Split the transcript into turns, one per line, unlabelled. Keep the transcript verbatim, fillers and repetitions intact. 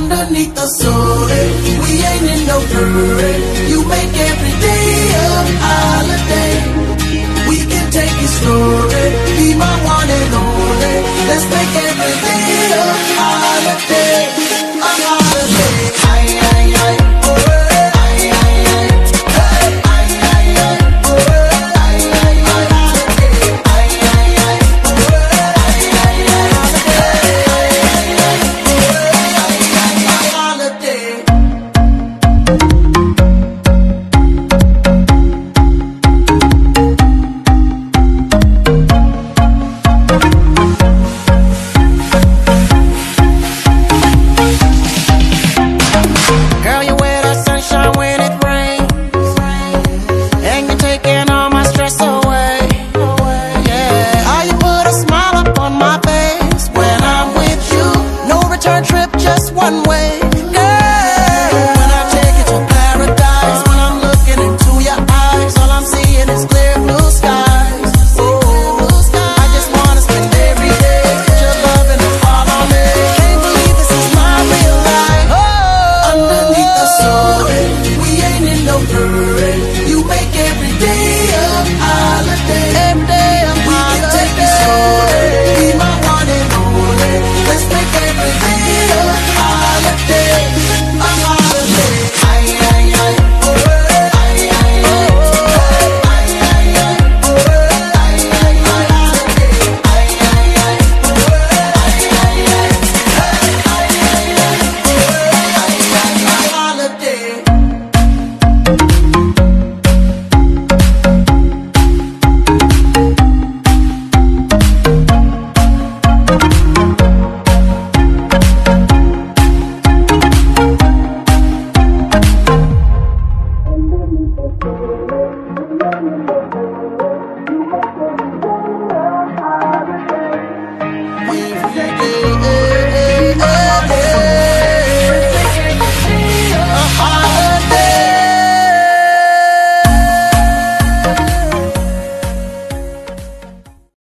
underneath the sun. We ain't in no hurry. You make every day a holiday. We can take it slowly. Be my one and only. Let's make every day a holiday. A holiday. Ay, ay, ay.
One way.